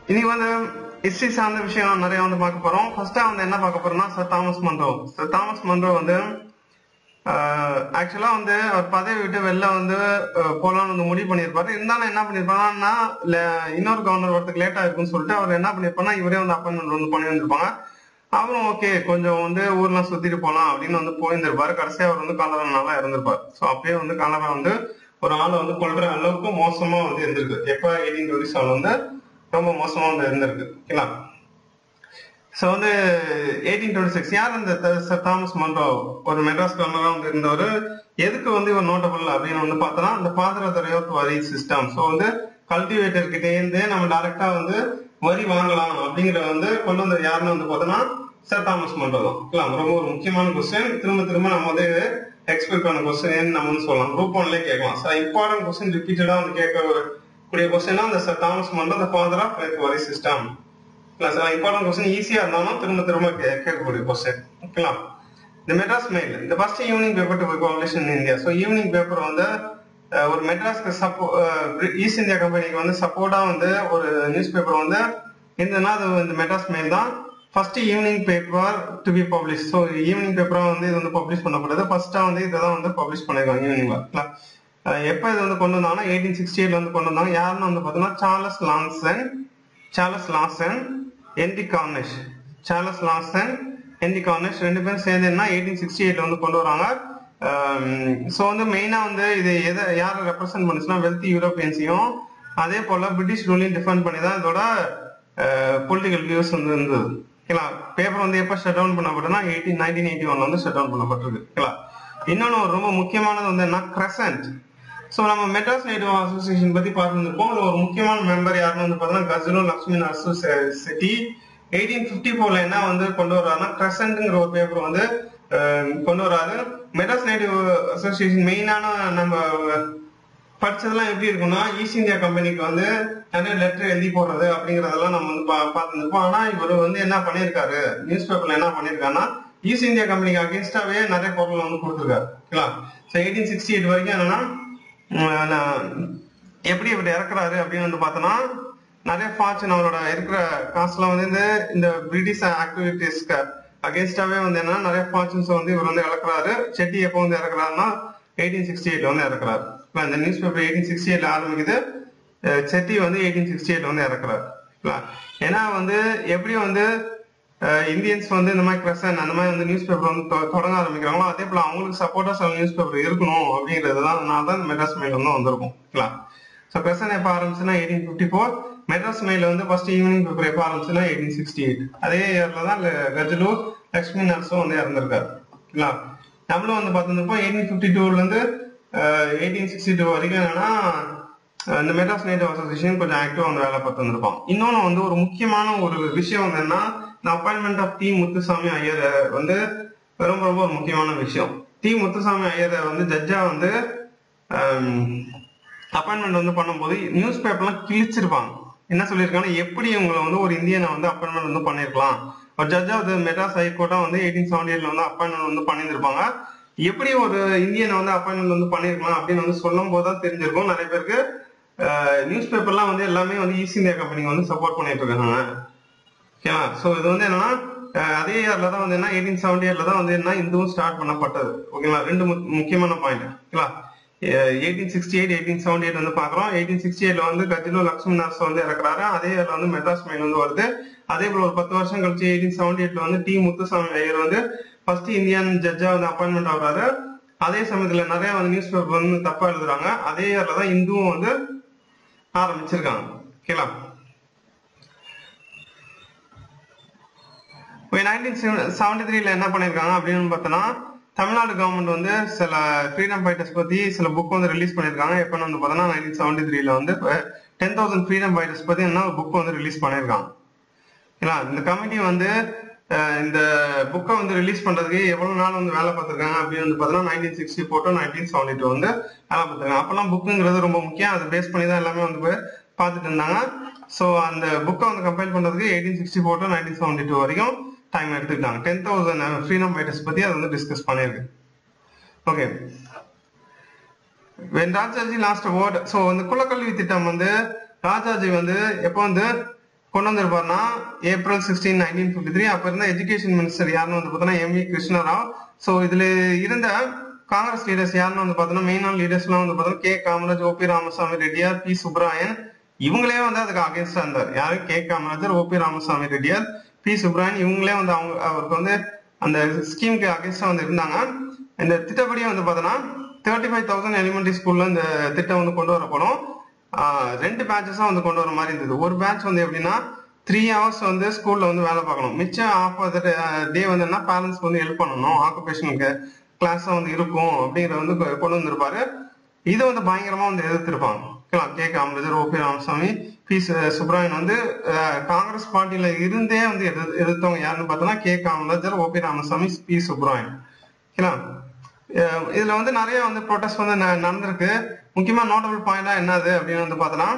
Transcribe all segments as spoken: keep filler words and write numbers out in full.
இன்னைக்கு வந்து ஹிஸ்டரி சார்ந்த விஷயம் நிறைய வந்து பார்க்க போறோம். ஃபர்ஸ்டா வந்து என்ன பார்க்க போறோம்னா sir Thomas Munro. Sir Thomas Munro வந்து ஆக்சுவலா வந்து அவர் பதவி விட்டு வெளில வந்து போலான்னு வந்து முடிவு பண்ணியிருப்பாரு. இருந்தாலும் என்ன பண்ணிருப்பாங்கன்னா இன்னொரு கவர்னர் வரதுக்கு லேட்டா இருக்குன்னு சொல்லிட்டு அவர் என்ன பண்ணிருப்பாருன்னா இவரே வந்து அப்பாயின்மெண்ட் வந்து பண்ணி வந்திருப்பாங்க. அவரும் ஓகே கொஞ்சம் வந்து ஊர்லாம் சுத்திட்டு போலாம் அப்படின்னு வந்து போயிருந்திருப்பாரு. கடைசியா அவர் வந்து காலரானால இறந்திருப்பாரு. ஸோ அப்பயே வந்து காலரா வந்து ஒரு ஆளை வந்து கொல்ற அளவுக்கு மோசமா வந்து இருந்திருக்கு. எப்ப எயிட்டீன் டுவெண்ட்டி செவன் வந்து ரொம்ப மோசமா வந்து இருந்திருக்கு. ஓகேங்களா? ஸோ வந்து எயிட்டீன் டுவெண்ட்டி சிக்ஸ் யார் இந்த சர் தாமஸ் மன்றோ ஒரு மெட்ராஸ் கவர்னரா வந்து இருந்தவர். எதுக்கு வந்து இவர் நோட்டபிள் அப்படின்னு வந்து பார்த்தோம்னா இந்த ஃபாதர் ஆஃப் தி ரிவர் வரி சிஸ்டம். ஸோ வந்து கல்டிவேட்டர் கிட்டே இருந்து நம்ம டைரக்டா வந்து வரி வாங்கலாம் அப்படிங்கிற வந்து கொண்டு வந்த யாருன்னு வந்து பார்த்தோம்னா சர் தாமஸ் மன்றோ தான். ரொம்ப ஒரு முக்கியமான கொஸ்டின். திரும்ப திரும்ப நம்ம வந்து எக்ஸ்பெக்ட் பண்ண கொஸ்டின் நம்ம வந்து சொல்லலாம். குரூப் ஒன்லயே கேட்கலாம். ஸோ இம்பார்ட்டன்ட் கொஸ்டின் ரிப்பீட்டடா வந்து கேட்கக்கூடிய கொஸ்டின் இந்த sir Thomas Munro the father of வரி சிஸ்டம். இம்பார்ட்டன்ட் கொஸ்டின் ஈஸியா இருந்தாலும் திரும்ப திரும்ப கேட்கக்கூடிய கொஸ்டின். ஓகேங்களா? இந்த மெட்ராஸ் மெயில் இந்த first evening paper to publish in India. So evening paper வந்து ஒரு மெட்ராஸ்க்கு சப்போ ஈஸ்ட் இந்தியா கம்பெனிக்கு வந்து சப்போர்ட்டா வந்து ஒரு நியூஸ் பேப்பர் வந்து இருந்ததுன்னா அது இந்த மெட்ராஸ் மெயில் தான் first evening paper to be publish. So evening பேப்பரா வந்து இது வந்து பப்ளிஷ் பண்ணப்படுது. ஃபர்ஸ்டா வந்து இதை தான் வந்து பப்ளிஷ் பண்ணிருக்காங்க ஈவினிங்ல. எப்ப இது வந்து கொண்டு வந்தாங்கன்னா எயிட்டீன் சிக்ஸ்டி எயிட்ல வந்து கொண்டு வந்தாங்க. யாருன்னு வந்து பாத்தீங்கன்னா சார்லஸ் லான்சன் சார்லஸ் லாசன் என்டி கார்னிஷ் சார்லஸ் லாசன் என்டி கார்னிஷ் ரெண்டு பேரும் சேர்ந்துன்னா எயிட்டீன் சிக்ஸ்டி எயிட்ல வந்து கொண்டு வராங்க. ஸோ வந்து மெயினா வந்து இது எதை யாரை ரெப்ரசென்ட் பண்ணுச்சுன்னா வெல்தி யூரோப்பியன்ஸையும் அதே போல பிரிட்டிஷ் ரூலையும் டிஃபெண்ட் பண்ணி தான் இதோட பொலிட்டிக்கல் வியூஸ் வந்து இருந்தது. ஓகேங்களா? பேப்பர் வந்து எப்போ ஷட் டவுன் பண்ணப்பட்டதுன்னா எயிட்டீன் நைன்டீன் எயிட்டி ஒன்ல வந்து ஷட் டவுன் பண்ணப்பட்டிருக்கு. ஓகேங்களா? இன்னொன்று ஒரு ரொம்ப முக்கியமானது வந்து என்ன கிரசன்ட். ஸோ நம்ம மெட்ராஸ் நேட்டிவ் அசோசியேஷன் பத்தி பார்த்துருப்போம். ஒரு முக்கியமான மெம்பர் யாருன்னு வந்து பார்த்தீங்கன்னா கஜலு லக்ஷ்மி நரசு செட்டி. எயிட்டீன் பிப்டி ஃபோர்ல என்ன வந்து கொண்டு வர்றாருன்னா கிரசன்ட்ங்கிற ஒரு பேப்பர் வந்து கொண்டு வராது. மெட்ராஸ் நேட்டிவ் அசோசியேஷன் மெயினான நம்ம படிச்சதெல்லாம் எப்படி இருக்குன்னா ஈஸ்ட் இந்தியா கம்பெனிக்கு வந்து நிறைய லெட்டர் எழுதி போடுறது அப்படிங்கறதெல்லாம் நம்ம வந்து பார்த்துருப்போம். ஆனா இவர் வந்து என்ன பண்ணிருக்காரு நியூஸ் பேப்பர்ல என்ன பண்ணிருக்காருன்னா ஈஸ்ட் இந்தியா கம்பெனிக்கு அகேன்ஸ்டாவே நிறைய பொருள் வந்து கொடுத்துருக்காரு. ஓகேங்களா? ஸோ எயிட்டீன் சிக்ஸ்டி எயிட் வரைக்கும் என்னன்னா எப்படி இவர் இறக்குறாரு அப்படின்னு வந்து பார்த்தோன்னா நிறைய ஃபார்ச்சூன் அவரோட இருக்கிற காசுலாம் வந்து இந்த பிரிட்டிஷ் ஆக்டிவிட்டிஸ்க்கு அகேன்ஸ்டாவே வந்து என்னன்னா நிறைய ஃபார்ச்சூன்ஸ் வந்து இவர் வந்து இறக்குறாரு. செட்டி எப்போ வந்து இறக்குறாருன்னா எயிட்டீன் சிக்ஸ்டி எயிட்ல வந்து இறக்குறாரு. இந்த நியூஸ் பேப்பர் எயிட்டீன் சிக்ஸ்டி எயிட்ல ஆரம்பிக்குது. செட்டி வந்து எயிட்டீன் சிக்ஸ்டி எயிட்ல வந்து இறக்குறாரு. ஏன்னா வந்து எப்படி வந்து இந்தியன்ஸ் வந்து இந்த மாதிரி கிரசன் அந்த மாதிரி வந்து நியூஸ் பேப்பர் வந்து தொடங்க ஆரம்பிக்கிறாங்களோ அதே போல அவங்களுக்கு சப்போர்ட்டா சில நியூஸ் பேப்பர் இருக்கணும் அப்படிங்கிறது தான் நான் தான் மெட்ராஸ் மெயில் வந்து வந்திருக்கும். ஸோ கிரசன் எப்போ ஆரம்பிச்சுன்னா eighteen fifty four Madras Mail வந்து ஃபர்ஸ்ட் ஈவினிங் பேப்பர் எப்போ ஆரம்பிச்சுன்னா எயிட்டீன் சிக்ஸ்டி எயிட் அதே இயர்ல தான் கஜலு லக்ஷ்மி நரசும் வந்து இறந்திருக்காரு. ஓகேங்களா? நம்மளும் வந்து பார்த்துருப்போம் எயிட்டீன் பிப்டி டூல இருந்து எயிட்டீன் சிக்ஸ்டி டூ வரைக்கும் என்னன்னா இந்த மெட்ராஸ் நேட்டிவ் அசோசியேஷன் கொஞ்சம் ஆக்டிவா வந்து வேலை பார்த்து வந்திருப்பான். இன்னொன்னு வந்து ஒரு முக்கியமான ஒரு விஷயம் வந்து என்ன இந்த appointment of T Muthuswamy Iyer வந்து ரொம்ப ரொம்ப ஒரு முக்கியமான விஷயம். டி முத்துசாமி ஐயரை வந்து ஜட்ஜா வந்து அப்பாயின்மெண்ட் வந்து பண்ணும்போது நியூஸ் பேப்பர்லாம் கிழிச்சிருப்பாங்க. என்ன சொல்லியிருக்காங்கன்னா எப்படி இவங்களை வந்து ஒரு இந்தியனை வந்து அப்பாயின்மெண்ட் வந்து பண்ணிருக்கலாம். ஒரு ஜட்ஜா வந்து மெட்ராஸ் ஹைகோர்ட்டா வந்து எயிட்டீன் செவன்டி எயிட்ல வந்து அப்பாயின்மெண்ட் வந்து பண்ணியிருப்பாங்க. எப்படி ஒரு இந்தியனை வந்து அப்பாயின்மெண்ட் வந்து பண்ணிருக்கலாம் அப்படின்னு வந்து சொல்லும் போதுதான் தெரிஞ்சிருக்கும் நிறைய பேருக்கு. நியூஸ் பேப்பர்லாம் வந்து எல்லாமே வந்து ஈஸ்ட் இந்தியா கம்பெனிக்கு வந்து சப்போர்ட் பண்ணிட்டு இருக்காங்க. ஓகேவா? ஸோ இது வந்து என்னன்னா அதே இயர்ல தான் வந்து என்ன எயிட்டீன் செவன்டி எயிட்ல தான் வந்து என்ன இதுவும் ஸ்டார்ட் பண்ணப்பட்டது. ஓகேங்களா? ரெண்டு முக்கியமான பாயிண்ட். ஓகேங்களா? Eighteen sixty eight eighteen seventy eight வந்து பாக்குறோம். எயிட்டீன் சிக்ஸ்டி எயிட்ல வந்து கஜலு லக்ஷ்மி நரசு வந்து இறக்குறாரு. அதே இயர்ல வந்து மெட்ராஸ் மெயில் வந்து வருது. அதே போல ஒரு பத்து வருஷம் கழிச்சு எயிட்டீன் செவன்டி எயிட்ல வந்து டி முத்துசாமி ஐயர் வந்து ஃபர்ஸ்ட் இந்தியன் ஜட்ஜா வந்து அப்பாயின்மெண்ட் ஆகுறாரு. அதே சமயத்துல நிறைய வந்து நியூஸ் பேப்பர் வந்து தப்பா எழுதுறாங்க. அதே இயர்ல தான் இந்துவும் வந்து ஆரம்பிச்சிருக்காங்க. ஓகேங்களா? நைன்டீன் செவன்டி த்ரீல என்ன பண்ணிருக்காங்க அப்படின்னு பார்த்தோன்னா தமிழ்நாடு கவர்மெண்ட் வந்து சில ஃப்ரீடம் ஃபைட்டர்ஸ் பத்தி சில புக் வந்து ரிலீஸ் பண்ணிருக்காங்க. எப்பன்னு வந்து பார்த்தோன்னா நைன்டீன் செவன்டி த்ரீல வந்து டென் தௌசண்ட் ஃப்ரீடம் ஃபைட்டர்ஸ் பத்தி என்ன புக் வந்து ரிலீஸ் பண்ணிருக்காங்க. இந்த கமிட்டி வந்து இந்த புக்கை வந்து ரிலீஸ் பண்றதுக்கு எவ்வளவு நாள் வந்து வேலை பார்த்திருக்காங்க அப்படின்னு வந்து பார்த்தோன்னா nineteen sixty four to nineteen seventy two வந்து வேலை பார்த்திருக்காங்க. அப்பெல்லாம் புக்குங்கிறது ரொம்ப முக்கியம். அதை பேஸ் பண்ணி தான் எல்லாமே வந்து பார்த்துட்டு இருந்தாங்க. ஸோ அந்த புக்கை வந்து கம்பைல் பண்றதுக்கு eighteen sixty four to nineteen seventy two வரைக்கும் டைம் எடுத்துக்கிட்டாங்க. டென் தௌசண்ட் ஃப்ரீடம் ஃபைட்டர்ஸ் பத்தி அதை வந்து டிஸ்கஸ் பண்ணியிருக்கு. Okay, when Rajaji lost award. So இந்த குலக்கல்வி திட்டம் வந்து ராஜாஜி வந்து எப்போ வந்து கொண்டு வந்திருப்பாருன்னா April sixteen nineteen fifty three அப்ப இருந்த எஜுகேஷன் மினிஸ்டர் யாருன்னு வந்து பார்த்தோன்னா எம் வி கிருஷ்ணராவ். ஸோ இதுல இருந்த காங்கிரஸ் லீடர்ஸ் யாருன்னு வந்து பார்த்தோன்னா மெயினான லீடர்ஸ் எல்லாம் வந்து பார்த்தோன்னா K Kamaraj, O P Ramasamy Reddiar, P Subbarayan இவங்களே வந்து அதுக்கு அகேன்ஸ்டா இருந்தார். யாரு? K Kamarajar, O P Ramasamy Reddiar, P Subbarayan இவங்களே வந்து அவங்க அவருக்கு வந்து அந்த ஸ்கீமுக்கு அகேன்ஸ்டா வந்து இருந்தாங்க. இந்த திட்டப்படியே வந்து பார்த்தோன்னா தேர்ட்டி ஃபைவ் தௌசண்ட் எலிமெண்டரி ஸ்கூல்ல இந்த திட்டம் வந்து கொண்டு வரப்படும். ரெண்டு பேட்சஸா வந்து கொண்டு வர மாதிரி இருந்தது. ஒரு பேட்ச் வந்து எப்படின்னா த்ரீ ஹவர்ஸ் வந்து ஸ்கூல்ல வந்து வேலை பார்க்கணும், மிச்சம் ஆஃப் ஆஃப் டே வந்து என்ன பேரண்ட்ஸ்க்கு வந்து ஹெல்ப் பண்ணணும், ஆக்குபேஷனுக்கு கிளாஸ் வந்து இருக்கும் அப்படிங்கறத வந்து கொண்டு வந்திருப்பாரு. இதை வந்து பயங்கரமா வந்து எதிர்த்திருப்பாங்க K Kamarajar, O P Ramasamy, P Subbarayan வந்து காங்கிரஸ் பார்ட்டியில இருந்தே வந்து எதிர் எதிர்த்தவங்க யாருன்னு பார்த்தோம்னா K Kamarajar, O P Ramasamy, P Subbarayan. இதுல வந்து நிறைய வந்து ப்ரொடெஸ்ட் வந்து நடந்திருக்கு. முக்கியமா நோட்டபிள் பாயிண்டா என்னது அப்படின்னு வந்து பார்த்தோம்னா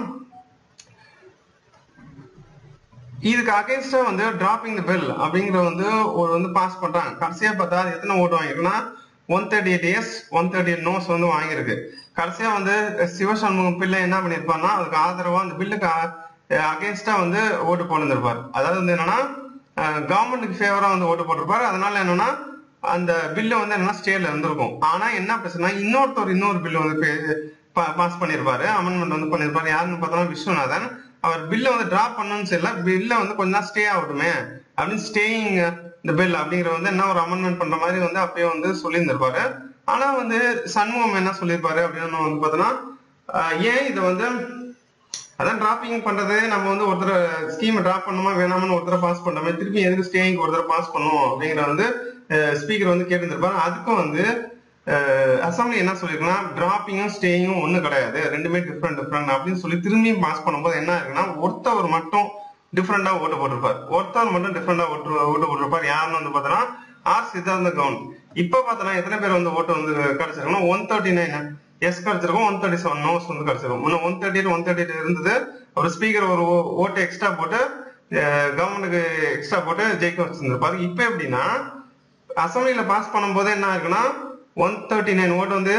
இதுக்கு அகேன்ஸ்டா வந்து டிராப்பிங் தி பில் அப்படிங்கிற வந்து ஒரு வந்து பாஸ் பண்றாங்க. கடைசியா பார்த்தா எத்தனை ஓட்டு வாங்கிருக்குன்னா one thirty eight ayes one thirty eight noes வந்து வாங்கியிருக்கு. கடைசியா வந்து சிவசண்முகம் பிள்ளை என்ன பண்ணிருப்பாருன்னா அதுக்கு ஆதரவா அந்த பில்லுக்கு அகேன்ஸ்டா வந்து ஓட்டு போட்டிருப்பாரு. அதாவது வந்து என்னன்னா கவர்மெண்ட்டுக்கு ஃபேவரா வந்து ஓட்டு போட்டிருப்பாரு. அதனால என்னன்னா அந்த பில்லு வந்து என்னன்னா ஸ்டேல இருந்திருக்கும். ஆனா என்ன பிரச்சனை, இன்னொருத்தர் இன்னொரு பில்லு வந்து பாஸ் பண்ணிருப்பாரு, அமெண்ட்மெண்ட் வந்து பண்ணிருப்பாரு. யாருன்னு பார்த்தோம்னா விஸ்வநாதன். அவர் பில்ல வந்து டிராப் பண்ணணும்னு சொல்லல, பில்ல வந்து கொஞ்ச நாள் ஸ்டே ஆகட்டுமே அப்படின்னு ஸ்டேயிங் இந்த பில் அப்படிங்கிற வந்து என்ன ஒரு அமெண்ட்மெண்ட் பண்ற மாதிரி வந்து அப்பயே வந்து சொல்லியிருந்திருப்பாரு. ஆனா வந்து சண்முகம் என்ன சொல்லியிருப்பாரு அப்படின்னு வந்து பார்த்தோம்னா ஏன் இதை வந்து அதான் டிராப்பிங் பண்றது, நம்ம வந்து ஒருத்தர் ஸ்கீம் டிராப் பண்ணுமா வேணாமனு ஒருத்தர் பாஸ் பண்றோமே, திருப்பி எதுக்கு ஸ்டேயிங் ஒருத்தர் பாஸ் பண்ணும் அப்படிங்கிற வந்து ஸ்பீக்கர் வந்து கேட்டுருப்பாரு. அதுக்கும் வந்து அசம்பிளி என்ன சொல்லிருக்குன்னா டிராப்பிங்கும் ஸ்டேயிங்கும் ஒண்ணு கிடையாது, ரெண்டுமே டிஃப்ரெண்ட் டிஃப்ரெண்ட் அப்படின்னு சொல்லி திரும்பி பாஸ் பண்ணும்போது என்ன இருக்குன்னா ஒருத்தவர் மட்டும் டிஃப்ரெண்டா ஓட்டு போட்டிருப்பார், ஒருத்தவர் மட்டும் டிஃப்ரெண்டா ஓட்டு ஓட்டு போட்டிருப்பார். யாருன்னு வந்து பார்த்தோன்னா ஆர் சித்தார்த்த கவுண்ட். இப்ப பார்த்தோன்னா எத்தனை பேர் வந்து ஓட்டு வந்து கிடைச்சிருக்கணும், ஒன் தேர்ட்டி நைன் எஸ் கிடைச்சிருக்கும், ஒன் தேர்ட்டி செவன் நோஸ் வந்து கிடைச்சிருக்கும். இன்னும் ஒன் தேர்ட்டி ஒன் தேர்ட்டி இருந்தது. ஒரு ஸ்பீக்கர் ஒரு ஓட்டு எக்ஸ்ட்ரா போட்டு கவர்மெண்ட்டுக்கு எக்ஸ்ட்ரா போட்டு ஜெயிக்க வச்சிருந்திருப்பாரு. இப்ப எப்படின்னா அசம்பிளியில பாஸ் பண்ணும் போது என்ன இருக்குன்னா ஒன் தேர்ட்டி நைன் ஓட்டு வந்து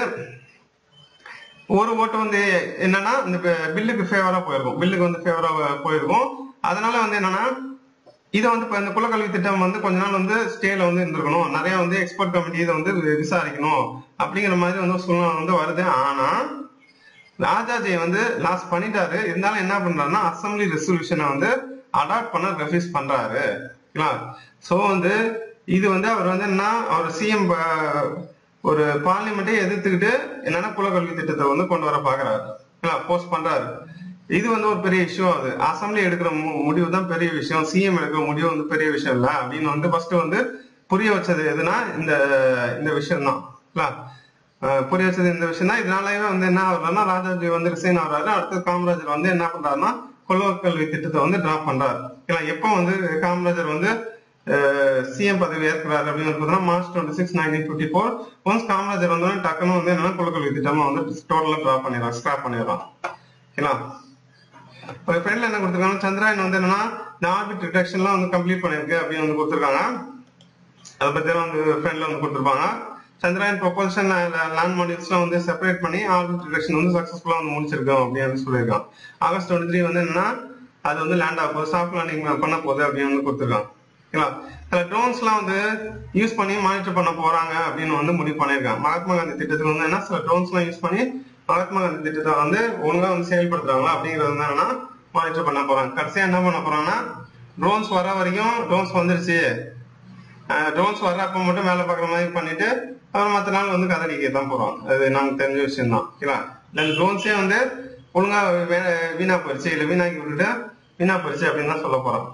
ஒரு ஓட்டு வந்து என்னன்னா இந்த பில்லுக்கு ஃபேவரா போயிருக்கும், பில்லுக்கு வந்து ஃபேவரா போயிருக்கும். அதனால வந்து என்னன்னா இதை வந்து இந்த குலக்கல்வி திட்டம் வந்து கொஞ்ச நாள் வந்து ஸ்டேல வந்து இருந்திருக்கணும், நிறைய வந்து எக்ஸ்பர்ட் கமிட்டி இதை வந்து விசாரிக்கணும் அப்படிங்கிற மாதிரி வந்து சூழ்நிலை வந்து வருது. ஆனா ராஜாஜி வந்து லாஸ் பண்ணிட்டாரு. இருந்தாலும் என்ன பண்றாருன்னா அசம்பிளி ரெசல்யூஷனை வந்து அடாப்ட் பண்ண ரெஃப்யூஸ் பண்றாரு. சோ வந்து இது வந்து அவர் வந்து என்ன அவர் சிஎம் ஒரு பார்லிமெண்ட்டை எதிர்த்துக்கிட்டு என்னன்னா குலக்கல்வி திட்டத்தை வந்து கொண்டு வர பாக்குறாரு, போஸ்ட் பண்றாரு. இது வந்து ஒரு பெரிய இஷ்யூ ஆகுது. அசம்பிளி எடுக்கிற முடிவு தான் பெரிய விஷயம், சிஎம் எடுக்கிற முடிவு வந்து பெரிய விஷயம் இல்ல அப்படின்னு வந்து ஃபர்ஸ்ட் வந்து புரிய வச்சது எதுனா இந்த இந்த விஷயம் தான். புரிய வச்சது இந்த விஷயம் தான். இதனாலவே வந்து என்ன ஆகுறதுன்னா ராஜாஜி வந்து ரிசைன் ஆகுறாரு. அடுத்து காமராஜர் வந்து என்ன பண்றாருன்னா குலக்கல்வி திட்டத்தை வந்து டிராப் பண்றாரு. எப்ப வந்து காமராஜர் வந்து சிஎம் பதவி ஏற்கிறாரு அப்படின்னு March twenty six nineteen fifty four once Kamarajar வந்து டக்குன்னு வந்து என்னன்னா குலக்கல்வி திட்டமா வந்து டோட்டலா டிராப் பண்ணிடுறான், ஸ்கிராப் பண்ணிடுறான். ஓகேங்களா? ஃப்ரெண்ட்ல என்ன கொடுத்துருக்காங்க, சந்திராயன் வந்து என்னன்னா இந்த ஆர்பிட் ரிடக்ஷன்லாம் வந்து கம்ப்ளீட் பண்ணிருக்கு அப்படின்னு வந்து கொடுத்துருக்காங்க. அதை பத்தி எல்லாம் வந்து ஃப்ரெண்ட்ல வந்து கொடுத்துருப்பாங்க. சந்திராயன் ப்ரொபல்ஷன் லேண்ட் மாடியூல்ஸ்லாம் வந்து செப்பரேட் பண்ணி ஆர்பிட் ரிடக்ஷன் வந்து சக்சஸ்ஃபுல்லா வந்து முடிச்சிருக்கோம் அப்படின்னு சொல்லியிருக்காங்க. ஆகஸ்ட் டுவெண்ட்டி த்ரீ வந்து என்னன்னா அது வந்து லேண்ட் ஆக போகுது, சாஃப்ட் லேண்டிங் பண்ண போகுது அப்படின்னு வந்து கொடுத்துருக்காங்க. சில ட்ரோன்ஸ் எல்லாம் வந்து யூஸ் பண்ணி மானிட்டர் பண்ண போறாங்க அப்படின்னு வந்து முடிவு பண்ணிருக்காங்க. மகாத்மா காந்தி திட்டத்துக்கு வந்து என்ன சில ட்ரோன்ஸ் எல்லாம் யூஸ் பண்ணி மகாத்மா காந்தி திட்டத்தை வந்து ஒழுங்கா வந்து செயல்படுத்துறாங்களா அப்படிங்கிறது என்னன்னா மானிட்டர் பண்ண போறாங்க. கடைசியா என்ன பண்ண போறாங்கன்னா ட்ரோன்ஸ் வர வரைக்கும் ட்ரோன்ஸ் வந்துருச்சு, ட்ரோன்ஸ் வர்றப்ப மட்டும் வேலை பார்க்குற மாதிரி பண்ணிட்டு அப்புறம் மற்ற நாள் வந்து கதடிக்க தான் போறோம். அது நமக்கு தெரிஞ்ச விஷயம் தான். ஓகேங்களா? இந்த ட்ரோன்ஸே வந்து ஒழுங்கா வீணா போயிடுச்சு, இல்ல வீணாக்கி விட்டுட்டு வீணா போயிடுச்சு அப்படின்னு தான் சொல்ல போறோம்.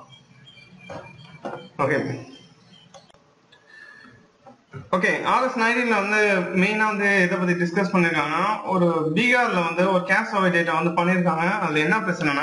ஓகே ஓகே ஆகஸ்ட் நைன்டீன்ல வந்து மெயினா வந்து இதை பத்தி டிஸ்கஸ் பண்ணிருக்காங்கன்னா ஒரு பீகார்ல வந்து ஒரு கேஸ் சர்வே டேட்டா வந்து பண்ணிருக்காங்க. அதுல என்ன பிரச்சனைனா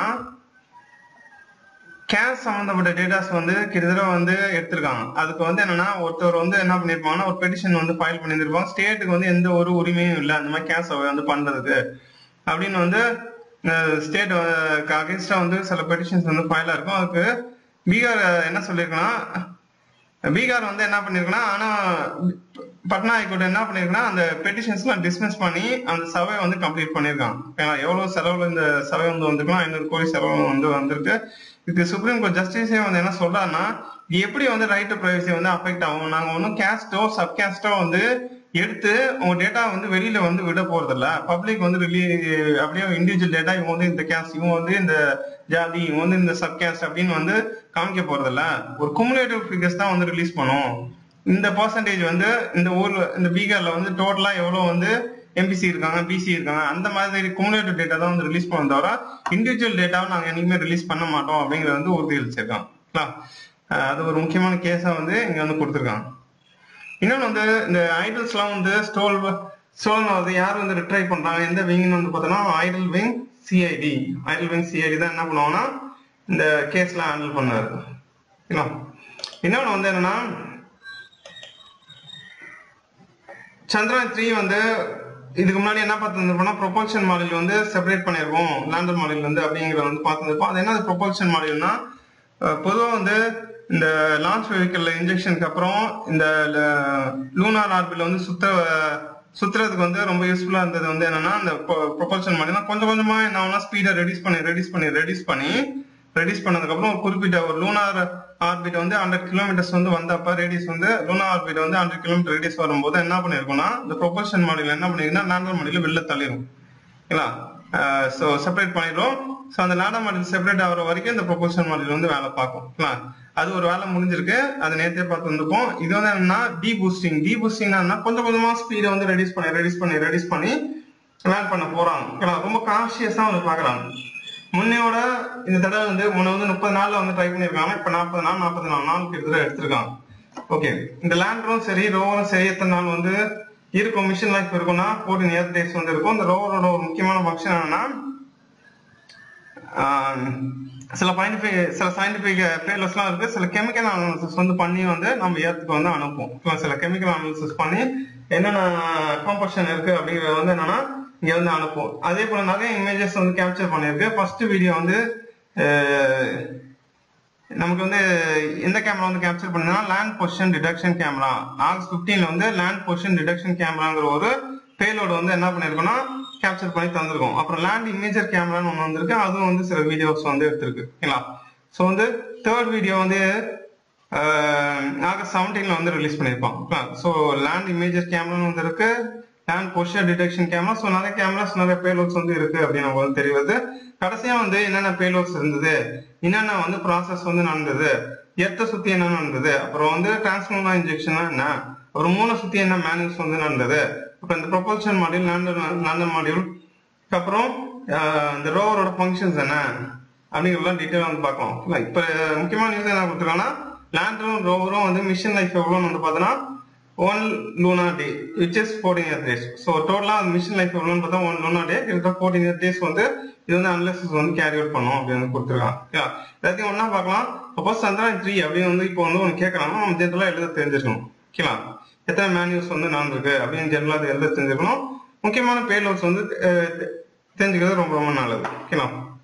கேஸ் சம்பந்தப்பட்ட டேட்டாஸ் வந்து கிட்டத்தட்ட வந்து எடுத்திருக்காங்க. அதுக்கு வந்து என்னன்னா ஒருத்தர் வந்து என்ன பண்ணிருப்பாங்கன்னா ஒரு பெட்டிஷன் வந்து ஃபைல் பண்ணிருப்பாங்க, ஸ்டேட்டுக்கு வந்து எந்த ஒரு உரிமையும் இல்லை அந்த மாதிரி கேஸ் சர்வே வந்து பண்றதுக்கு அப்படின்னு வந்து ஸ்டேட் அகேன்ஸ்டா வந்து சில பெட்டிஷன்ஸ் வந்து ஃபைலா இருக்கும். அதுக்கு பீகார் என்ன சொல்லியிருக்குன்னா பீகார் வந்து என்ன பண்ணிருக்குன்னா ஆனா பட்னா ஹைகோர்ட் என்ன பண்ணிருக்குன்னா அந்த பெட்டிஷன்ஸ் எல்லாம் டிஸ்மிஸ் பண்ணி அந்த சர்வே வந்து கம்ப்ளீட் பண்ணிருக்காங்க. எவ்வளவு செலவுல இந்த சர்வே வந்து வந்துருக்கலாம், ஐநூறு கோடி செலவு வந்து வந்திருக்கு. இதுக்கு சுப்ரீம் கோர்ட் ஜஸ்டிஸே வந்து என்ன சொல்றாருன்னா இது எப்படி வந்து ரைட் டு பிரைவசி வந்து அஃபெக்ட் ஆகும், நாங்க ஒன்றும் கேஸ்டோ சப் கேஸ்டோ வந்து எடுத்து உங்க டேட்டா வந்து வெளியில வந்து விட போறது இல்ல, பப்ளிக் வந்து ரிலீ அப்படியே இண்டிவிஜுவல் டேட்டா இவங்க வந்து இந்த கேஸ்ட் இவங்க வந்து இந்த ஜாதி இவங்க வந்து இந்த சப் கேஸ்ட் அப்படின்னு வந்து காமிக்க போறது இல்ல, ஒரு குமுலேட்டிவ் ஃபிகர்ஸ் தான் வந்து ரிலீஸ் பண்ணும். இந்த பர்சன்டேஜ் வந்து இந்த ஊர்ல இந்த பீகார்ல வந்து டோட்டலா எவ்வளவு வந்து எம்பிசி இருக்காங்க பிசி இருக்காங்க அந்த மாதிரி குமுலேட்டிவ் டேட்டா தான் வந்து ரிலீஸ் பண்ண தவிர இண்டிவிஜுவல் டேட்டாவை நாங்க என்னைக்குமே ரிலீஸ் பண்ண மாட்டோம் அப்படிங்கறத வந்து உறுதி அளிச்சிருக்காங்க. அது ஒரு முக்கியமான கேஸா வந்து இங்க வந்து கொடுத்துருக்காங்க. இன்னொன்னு வந்து இந்த ஐடல்ஸ் எல்லாம் வந்து ஸ்டோல் ஸ்டோல் வந்து யார் வந்து ரிட்ரை பண்றாங்க எந்த விங்னு வந்து பார்த்தோம்னா idol wing CID idol wing CID தான் என்ன பண்ணுவாங்கன்னா இந்த கேஸ்ல ஹேண்டில் பண்ணாரு. இன்னொன்னு வந்து என்னன்னா சந்திரயான் த்ரீ வந்து இதுக்கு முன்னாடி என்ன பார்த்துருப்போம்னா ப்ரொபல்ஷன் மாடல் வந்து செப்பரேட் பண்ணிருக்கோம் லேண்டர் மாடல் வந்து அப்படிங்கறத வந்து பார்த்துருப்போம். அது என்ன ப்ரொபல்ஷன் மாடல்னா பொதுவாக வந்து இந்த லான்ச் வெஹிக்கிள் இன்ஜெக்ஷனுக்கு அப்புறம் இந்த லூனார் ஆர்பிட்ல வந்து சுத்த சுத்துறதுக்கு வந்து ரொம்ப யூஸ்ஃபுல்லா இருந்தது வந்து என்னன்னா இந்த ப்ரொபல்ஷன் மாடல் கொஞ்சம் கொஞ்சமா என்ன ஆகும்னா ஸ்பீடை ரெடியூஸ் பண்ணி ரெடியூஸ் பண்ணி ரெடியூஸ் பண்ணி ரெடியூஸ் பண்ணதுக்கு அப்புறம் ஒரு குறிப்பிட்ட ஒரு லூனார் ஆர்பிட் வந்து ஹண்ட்ரட் கிலோமீட்டர்ஸ் வந்து வந்தப்ப ரேடியஸ் வந்து லூனார் ஆர்பிட் வந்து ஹண்ட்ரட் கிலோமீட்டர் ரேடியஸ் வரும்போது என்ன பண்ணிருக்கும்னா இந்த ப்ரொபல்ஷன் மாடல் என்ன பண்ணிருக்குன்னா லேண்டர் மாடல வெளில தள்ளிடும். ஓகேங்களா? ஸோ செப்பரேட் பண்ணிடும். ஸோ அந்த லேண்டர் மாடல் செப்பரேட் ஆகிற வரைக்கும் இந்த ப்ரொபல்ஷன் மாடல் வந்து வேலை பார்க்கும். அது ஒரு வேலை முடிஞ்சிருக்கு, அது நேரத்தே பார்த்து வந்துருப்போம். இது வந்து என்னன்னா டி பூஸ்டிங் டி பூஸ்டிங்னா கொஞ்சம் கொஞ்சமா ஸ்பீடை வந்து ரெடியூஸ் பண்ணி ரெடியூஸ் பண்ணி ரெடியூஸ் பண்ணி லேண்ட் பண்ண போறாங்க. ரொம்ப கான்சியஸா வந்து பாக்குறாங்க. முன்னையோட இந்த தடவை வந்து முன்ன வந்து முப்பது நாள்ல வந்து ட்ரை பண்ணிருக்காங்க, இப்ப நாற்பது நாள் நாற்பத்தி நாலு நாள் கிட்டத்தட்ட எடுத்திருக்காங்க. ஓகே, இந்த லேண்டரும் சரி ரோவரும் சரி எத்தனை நாள் வந்து இருக்கும் மிஷன் லைஃப் இருக்கும்னா ஃபோர்டீன் இயர் டேஸ் வந்து இருக்கும். இந்த ரோவரோட ஒரு முக்கியமான ஃபங்க்ஷன் என்னன்னா சில சயின்டிபிக் சில சயின்டிபிக் பேலர்ஸ்லாம் இருக்கு, சில கெமிக்கல் அனாலிசிஸ் வந்து பண்ணி வந்து நம்ம ஏத்துக்கு வந்து அனுப்புவோம். சில கெமிக்கல் அனாலிசிஸ் பண்ணி என்னென்ன காம்பஷன் இருக்கு அப்படிங்கறது வந்து என்னன்னா இங்க வந்து அனுப்புவோம். அதே போல நிறைய இமேஜஸ் வந்து கேப்சர் பண்ணிருக்கு. ஃபர்ஸ்ட் வீடியோ வந்து நமக்கு வந்து எந்த கேமரா வந்து கேப்சர் பண்ணா land position detection camera August பிப்டீன்ல வந்து லேண்ட் பொசிஷன் டிடெக்ஷன் கேமராங்கிற ஒரு பேலோட வந்து என்ன பண்ணிருக்கோம்னா கேப்சர் பண்ணி தந்திருக்கோம். அப்புறம் லேண்ட் இமேஜர் கேமரான்னு ஒன்று வந்திருக்கு, அதுவும் வந்து சில வீடியோஸ் வந்து எடுத்திருக்கு. ஓகேங்களா? ஸோ வந்து தேர்ட் வீடியோ வந்து ஆகஸ்ட் செவன்டீன்ல வந்து ரிலீஸ் பண்ணியிருப்பான். ஸோ லேண்ட் இமேஜர் கேமரான்னு வந்து இருக்கு, land position detection camera. So நிறைய கேமராஸ் நிறைய பேலோட்ஸ் வந்து இருக்கு அப்படின்னு நமக்கு வந்து தெரியுது. கடைசியா வந்து என்னென்ன பேலோட்ஸ் இருந்தது, என்னென்ன வந்து ப்ராசஸ் வந்து நடந்தது, எர்த்தை சுத்தி என்ன நடந்தது, அப்புறம் வந்து டிரான்ஸ்மோனா இன்ஜெக்ஷன் என்ன, ஒரு மூணை சுத்தி என்ன மேனுவல்ஸ் வந்து நடந்தது, அப்புறம் இந்த propulsion module lander lander module அப்புறம் இந்த ரோவரோட ஃபங்க்ஷன்ஸ் என்ன அப்படிங்கிறதெல்லாம் டீட்டெயிலாக வந்து பார்க்கலாம். இப்போ முக்கியமான நியூஸ் என்ன கொடுத்துருக்காங்கன்னா லேண்டரும் ரோவரும் வந்து மிஷன் லைஃப் எவ்வளோன்னு வந்து பார்த்தோன்னா one lunar day which is fourteen earth days. So டோட்டலாக மிஷன் லைஃப் எவ்வளோன்னு பார்த்தா ஒன் லூனா டே கிட்டத்தட்ட ஃபோர்டீன் இயர் டேஸ் வந்து இது வந்து அனலிசிஸ் வந்து கேரி அவுட் பண்ணும் அப்படின்னு கொடுத்துருக்காங்க. எல்லாத்தையும் ஒன்னா பார்க்கலாம். சப்போஸ் சந்திரயான் த்ரீ அப்படின்னு வந்து இப்போ வந்து ஒன்று கேட்கலாம்னா நம்ம ஜென்ரலாக எழுத தெரிஞ்சிருக்கணும். ஓகேங்களா? எத்தனை மேனுவல்ஸ் வந்து நடந்திருக்கு அப்படின்னு ஜென்ரலாக எழுத தெரிஞ்சிருக்கணும். முக்கியமான பேலோட்ஸ் வந்து தெரிஞ்சுக்கிறது ரொம்ப ரொம்ப நல்லது. ஓகேங்களா?